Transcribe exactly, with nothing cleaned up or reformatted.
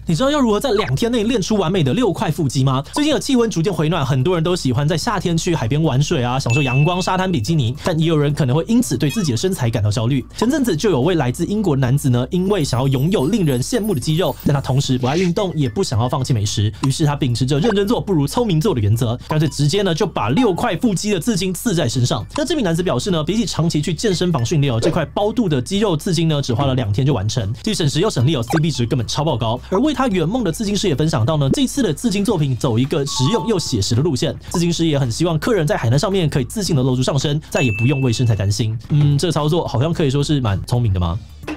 你知道要如何在两天内练出完美的六块腹肌吗？最近的气温逐渐回暖，很多人都喜欢在夏天去海边玩水啊，享受阳光、沙滩、比基尼，但也有人可能会因此对自己的身材感到焦虑。前阵子就有位来自英国的男子呢，因为想要拥有令人羡慕的肌肉，但他同时不爱运动，也不想要放弃美食，于是他秉持着认真做不如聪明做的原则，干脆直接呢就把六块腹肌的刺青刺在身上。那这名男子表示呢，比起长期去健身房训练哦，这块包肚的肌肉刺青呢，只花了两天就完成，既省时又省力哦 ，C P 值根本超爆高。而为他圆梦的刺青师也分享到呢，这次的刺青作品走一个实用又写实的路线。刺青师也很希望客人在海滩上面可以自信的露出上身，再也不用为身材担心。嗯，这个操作好像可以说是蛮聪明的吗？